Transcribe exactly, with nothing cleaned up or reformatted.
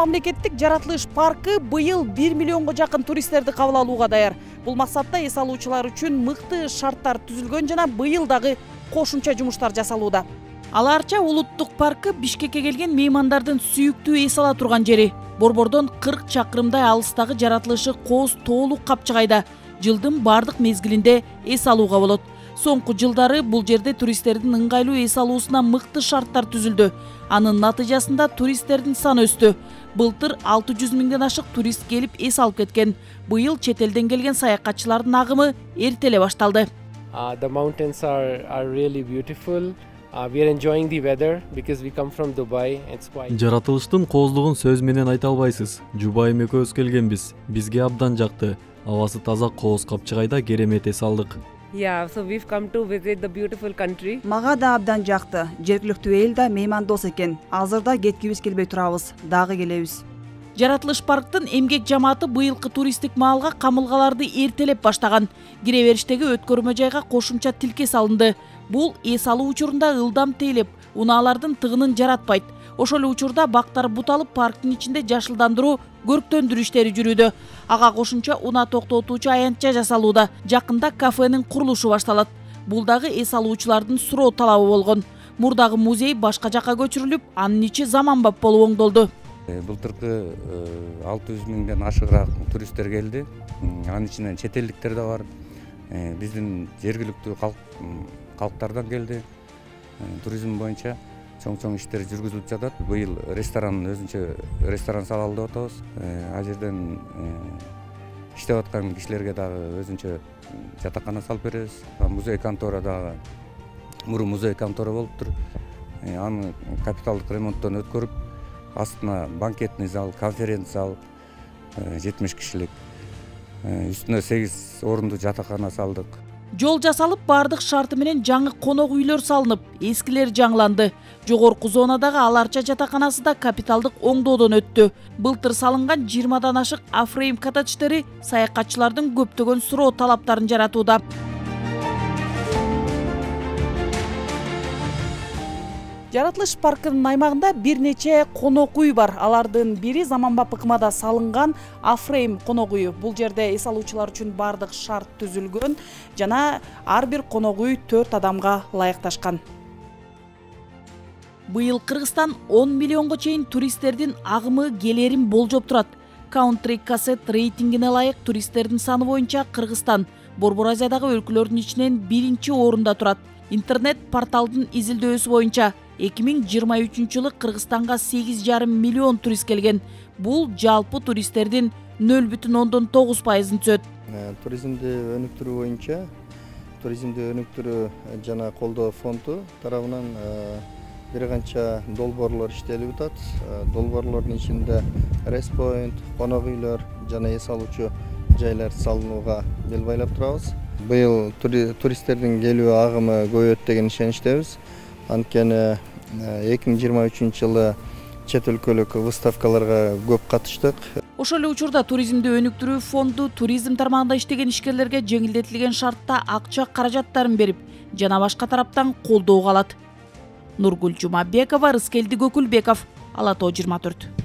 мамлекеттик жаратылыш паркы быйыл бир миллионго жакын туристтерди кабыл алууга даяр. Бул максатта эс алуучулар үчүн мыкты шарттар түзүлгөн жана быйыл дагы кошумча жумуштар жасалууда. Аларча улуттук паркы Бишкекке келген меймандардын сүйүктүү эс ала турган жери. Борбордон кырк чакырымдай алыстагы жаратылышы Кооз тоолук капчыгайда жылдын бардык мезгилинде эс алууга болот. Соңку жылдары бул жерде туристтердин ыңгайлуу эс алуусуна мыкты шарттар түзүлдү. Анын натыйжасында туристтердин саны өстү. Былтыр алты жүз миңден ашык турист келип эс алып кеткен. Быйыл чет элден келген саякатчылардын агымы эртеле башталды. Uh, the mountains are are really beautiful. Uh, we are enjoying the weather because we come from Dubai. It's quite. Жаратылыштын кооздугун сөз менен айта албайсыз. Жубайым экөөбүз келгенбиз. Бизге абдан жакты. Абасы таза Кооз капчыгайда керемет эс алдык. Yeah, so we've come to visit the beautiful country. Мага да абдан жакты. Жергиликтүү эл да меймандос экен. Азырда кеткибиз келбей турабыз. Дагы келебиз. Жаратылыш парктын эмгек жамааты быйылкы туристтик маалга камылгаларды эртелеп баштаган. Кире бериштеги өткөрмө жайга кошумча тилке салынды. Бул эс алуу учурунда ылдам тейлеп, унаалардын тыгынын жаратпайт. Ошол эле учурда бактар буталып, парктын ичинде жашылдандыруу, көрктөндүрүү иштери жүрүүдө. Ага кошумча унаа токтотуучу аянтча жасалууда. Жакында кафенин курулушу башталат. Бул дагы эс алуучулардын суроо талабы болгон. Мурдагы музей башка жакка көчүрүлүп, анын ичи заманбап болуп оңдолду. Былтыркы алты жүз миңден ашыгыраак туристтер келди. Анын ичинен чет элдиктер да бар. Биздин жергиликтүү калктардан келди. Туризм боюнча чоң-чоң иштер жүргүзүлүп жатат. Быйыл ресторан өзүнчө ресторан салалы деп атабыз. Ал жерден иштеп аткан кишилерге дагы өзүнчө жатакана салып беребиз. Музей контора дагы мурун музей контора болуптур. Аны капиталдык ремонттон өткөрүп, астына банкетный зал, конференция зал жетимиш кишилик. Үстүнө сегиз орунду жатакана салдык. Жол жасалып, бардык шарты менен жаңы конок үйлөр салынып, эскилер жаңланды. Жогорку зонадагы аларча жатаканасы да капиталдык оңдоодон өттү. Былтыр салынган жыйырмадан ашык афрейм коттедждери саякатчылардын көптөгөн суроо талаптарын жаратууда. Жаратылыш паркынын аймагында бир нече конок үй бар. Алардын бири заманбап ыкмада салынган Афрейм конок үйү. Бул жерде эс алуучулар үчүн бардык шарт түзүлгөн жана ар бир конок үй төрт адамга ылайыкташкан. Быйыл Кыргызстан он миллионго чейин туристтердин агымы келерин болжоп турат. Country Cassette рейтингине ылайык туристтердин саны боюнча Кыргызстан Борбор Азиядагы өлкөлөрдүн ичинен биринчи орунда турат. Интернет порталдын изилдөөсү боюнча эки миң жыйырма үчүнчү жылы Кыргызстанга сегиз жарым миллион турист келген. Бул жалпы туристтердин нөл бүтүн ондон тогуз пайызын түзөт. Туризмди өнүктүрүү боюнча туризмди өнүктүрүү жана колдоо фонду тарабынан бир канча долбоорлор иштелип атат. Долбоорлордун ичинде респоинт, конок үйлөр жана эс алуучу жайлар салынууга бел байлап турабыз. Быйыл туристтердин келүү агымы көбөйөт деген ишеничтебиз. Анткени эки миң жыйырма үчүнчү жылы чет өлкөлүк выставкаларга көп катыштык. Ошол эле учурда туризмди өнүктүрүү фонду туризм тармагында иштеген ишкерлерге жеңилдетилген шартта акча каражаттарын берип, жана башка тараптан колдоого алат. Нургүл Жумабекова, Рыскелди Көкүлбеков, Ала Тоо жыйырма төрт.